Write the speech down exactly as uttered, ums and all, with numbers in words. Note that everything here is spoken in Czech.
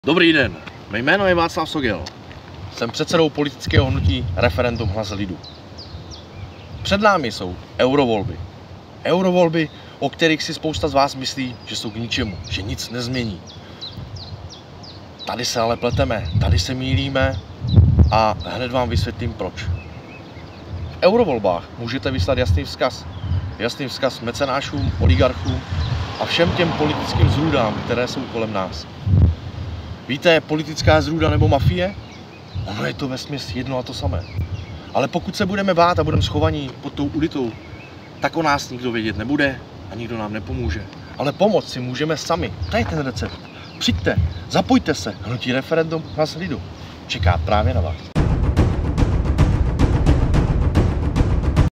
Dobrý den, mé jméno je Václav Sogel. Jsem předsedou politického hnutí Referendum hlas lidu. Před námi jsou eurovolby. Eurovolby, o kterých si spousta z vás myslí, že jsou k ničemu, že nic nezmění. Tady se ale pleteme, tady se mýlíme a hned vám vysvětlím proč. V eurovolbách můžete vyslat jasný vzkaz. Jasný vzkaz mecenášům, oligarchům a všem těm politickým zrůdám, které jsou kolem nás. Víte, politická zrůda nebo mafie? Ono je to vesměs jedno a to samé. Ale pokud se budeme bát a budeme schovaní pod tou ulitou, tak o nás nikdo vědět nebude a nikdo nám nepomůže. Ale pomoct si můžeme sami. To je ten recept. Přijďte, zapojte se. Hnutí Referendum hlas lidu čeká právě na vás.